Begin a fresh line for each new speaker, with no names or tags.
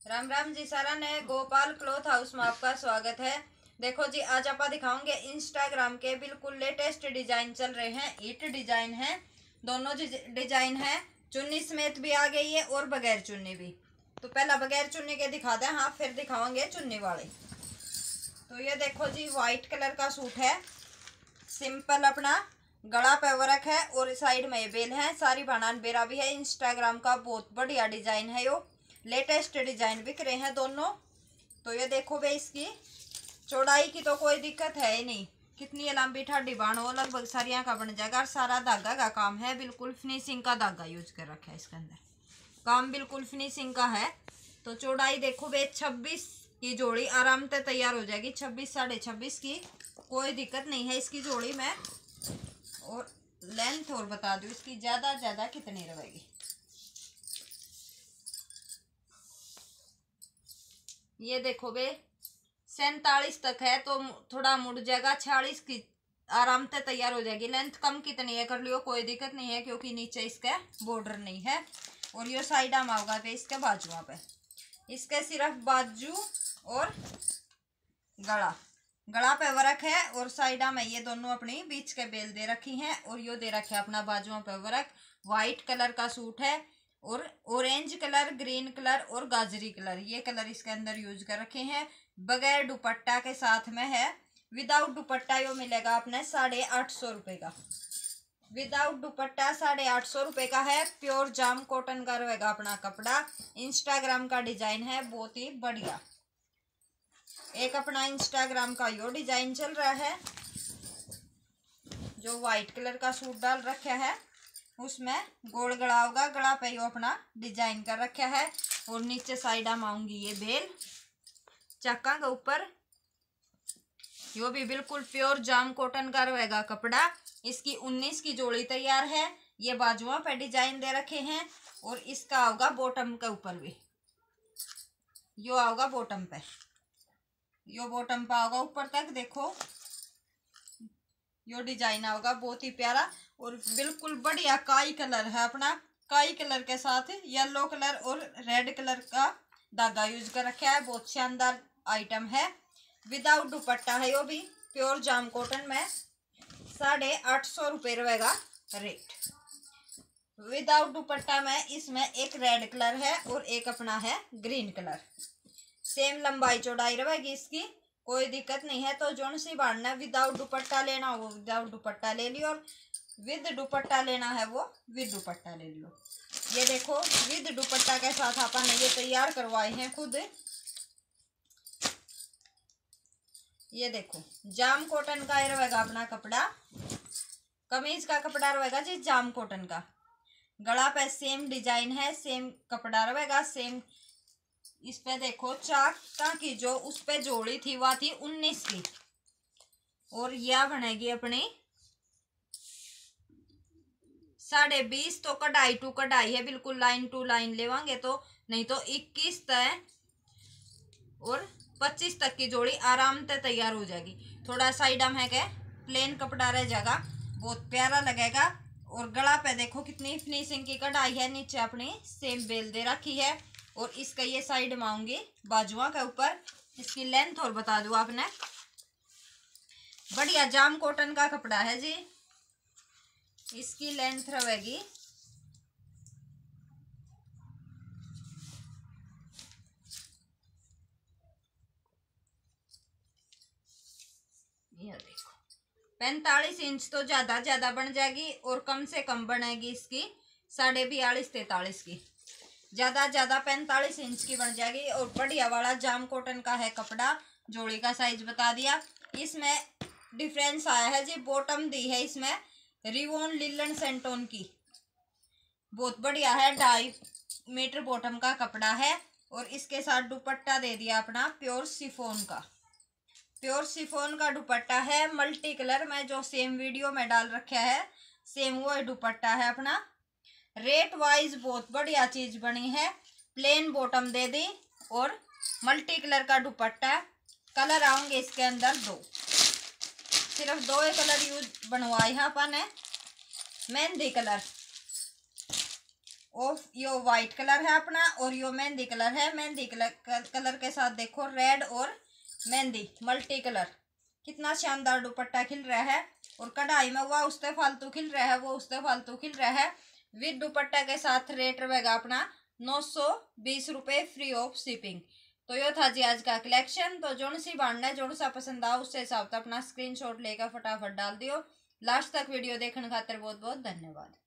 राम राम जी सारा ने Gopal cloth house में आपका स्वागत है। देखो जी, आज आप दिखाओगे इंस्टाग्राम के बिल्कुल लेटेस्ट डिजाइन चल रहे हैं। हिट डिजाइन है, दोनों डिजाइन है। चुन्नी समेत भी आ गई है और बगैर चुन्नी भी। तो पहला बगैर चुन्नी के दिखा दें, हाँ फिर दिखाओगे चुन्नी वाले। तो ये देखो जी, व्हाइट कलर का सूट है, सिंपल अपना गला पे वर्क है और साइड में ये बेल है। सारी बनान बेरा भी है। इंस्टाग्राम का बहुत बढ़िया डिजाइन है, यो लेटेस्ट डिजाइन बिक रहे हैं दोनों। तो ये देखो भाई, इसकी चौड़ाई की तो कोई दिक्कत है ही नहीं। कितनी लंबी ठाडी बाण हो, लगभग सरिया का बन जाएगा। और सारा धागा का काम है, बिल्कुल फिनिशिंग का धागा यूज कर रखा है इसके अंदर। काम बिल्कुल फिनिशिंग का है। तो चौड़ाई देखो भाई, 26 की जोड़ी आराम से तैयार हो जाएगी। 26 साढ़े 26 की कोई दिक्कत नहीं है इसकी जोड़ी में। और लेंथ और बता दूं इसकी ज्यादा कितनी रहेगी। ये देखो बे, 47 तक है तो थोड़ा मुड़ जाएगा। 46 की आराम से तैयार हो जाएगी। लेंथ कम कितनी है कर लियो, कोई दिक्कत नहीं है, क्योंकि नीचे इसका बॉर्डर नहीं है। और ये साइड में होगा पे इसके बाजुओं पे, इसके सिर्फ बाजू और गला पे वर्क है। और साइडा में ये दोनों अपनी बीच के बेल दे रखी हैं। और यो दे रखे अपना बाजुओं पे वर्क। व्हाइट कलर का सूट है और ऑरेंज कलर, ग्रीन कलर और गाजरी कलर, ये कलर इसके अंदर यूज कर रखे हैं। बगैर दुपट्टा के साथ में है। विदाउट दुपट्टा यो मिलेगा अपने 850 रुपये का। विदाउट दुपट्टा 850 रुपये का है। प्योर जाम कॉटन का रहेगा अपना कपड़ा। इंस्टाग्राम का डिजाइन है, बहुत ही बढ़िया। एक अपना इंस्टाग्राम का यो डिजाइन चल रहा है, जो व्हाइट कलर का सूट डाल रखा है, उसमें गोल गला होगा। गला पे यो अपना डिजाइन कर रखा है। और नीचे साइड में आऊंगी ये बेल चक्का के ऊपर। यो भी बिल्कुल प्योर जाम कॉटन का रहेगा कपड़ा। इसकी 19 की जोड़ी तैयार है। ये बाजुओं पे डिजाइन दे रखे हैं। और इसका होगा बॉटम के ऊपर भी, यो आओगा बॉटम पे, यो बॉटम पे आओगा ऊपर तक। देखो यो डिजाइन आओगा बहुत ही प्यारा और बिल्कुल बढ़िया। काई कलर है अपना, काई कलर के साथ येलो कलर और रेड कलर का धागा यूज कर रखा है। बहुत शानदार आइटम है। विदाउट दुपट्टा है, यो भी प्योर जाम कॉटन में 850 रुपये रहेगा रेट। विदाउट दुपट्टा में इसमें एक रेड कलर है और एक अपना है ग्रीन कलर। सेम लंबाई चौड़ाई रहेगी इसकी, कोई दिक्कत नहीं है। तो जोन सी बांधना है, विदाउट दुपट्टा लेना हो वो विदाउट दुपट्टा ले लियो, और विद दुपट्टा लेना है वो विद दुपट्टा ले लियो। ये देखो, विद दुपट्टा के साथ अपन ने ये तैयार करवाए हैं खुद। ये देखो, जाम कॉटन का रहेगा अपना कपड़ा। कमीज का कपड़ा रहेगा जी जाम कॉटन का। गला पे सेम डिजाइन है, सेम कपड़ा रहेगा, सेम। इस पे देखो चाका की जो उस पे जोड़ी थी वह थी 19 की। और यह बनेगी अपनी 20.5। तो कढ़ाई टू कढ़ाई है, बिल्कुल लाइन टू लाइन लेवांगे तो, नहीं तो 21 तक और 25 तक की जोड़ी आराम से तैयार हो जाएगी। थोड़ा साइड में है के प्लेन कपड़ा रह जाएगा, बहुत प्यारा लगेगा। और गला पे देखो कितनी फिनिशिंग की कढ़ाई है। नीचे अपनी सेम बेल दे रखी है। और इसका ये साइड में आऊंगी बाजुआ के ऊपर। इसकी लेंथ और बता दूं आपने, बढ़िया जाम कॉटन का कपड़ा है जी। इसकी लेंथ रहेगी 45 इंच। तो ज्यादा बन जाएगी और कम से कम बनेगी इसकी 42.5 43 की। ज्यादा 45 इंच की बन जाएगी। और बढ़िया वाला जाम कॉटन का है कपड़ा। जोड़ी का साइज बता दिया। इसमें डिफरेंस आया है जी, बॉटम दी है इसमें रिवॉन लिलन सेंटोन की, बहुत बढ़िया है। 2.5 मीटर बॉटम का कपड़ा है। और इसके साथ दुपट्टा दे दिया अपना प्योर शिफॉन का। प्योर शिफॉन का दुपट्टा है मल्टी कलर में, जो सेम वीडियो में डाल रखा है सेम वो दुपट्टा है अपना। रेट वाइज बहुत बढ़िया चीज बनी है। प्लेन बॉटम दे दी और मल्टी कलर का दुपट्टा। कलर आएंगे इसके अंदर 2, सिर्फ 2 कलर यूज बनवाए हैं अपन ने, मेहंदी कलर ऑफ यो वाइट कलर है अपना, और यो मेहंदी कलर है। मेहंदी कलर के साथ देखो रेड और मेहंदी मल्टी कलर, कितना शानदार दुपट्टा खिल रहा है। और कढ़ाई में वह उससे फालतू खिल रहा है, वो उससे फालतू खिल रहा है। विद दुपट्टा के साथ रेट रहेगा अपना 920 रुपये फ्री ऑफ शिपिंग। तो यो था जी आज का कलेक्शन। तो जोन सी बांधना है, जोन सा पसंद आओ उससे हिसाब से अपना स्क्रीनशॉट लेकर फटाफट डाल दियो। लास्ट तक वीडियो देखने खातिर बहुत बहुत धन्यवाद।